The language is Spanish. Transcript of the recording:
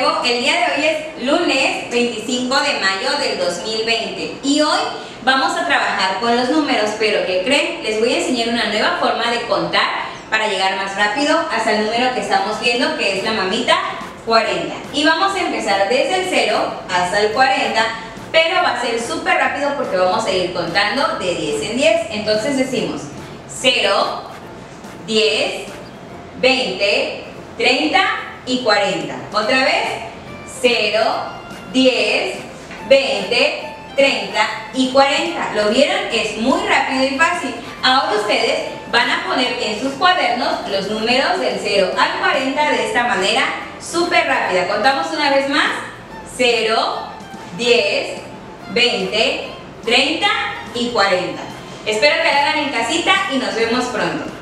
nuevo. El día de hoy es lunes 25 de mayo del 2020 y hoy vamos a trabajar con los números, pero ¿qué creen? Les voy a enseñar una nueva forma de contar para llegar más rápido hasta el número que estamos viendo, que es la mamita 40. Y vamos a empezar desde el 0 hasta el 40, pero va a ser súper rápido porque vamos a ir contando de 10 en 10. Entonces decimos 0, 10, 20, 30 y 40. Otra vez, 0, 10, 20, 30 y 40. ¿Lo vieron? Es muy rápido y fácil. Ahora ustedes van a poner en sus cuadernos los números del 0 al 40 de esta manera súper rápida. Contamos una vez más. 0, 10, 20, 30 y 40. Espero que lo hagan en casita y nos vemos pronto.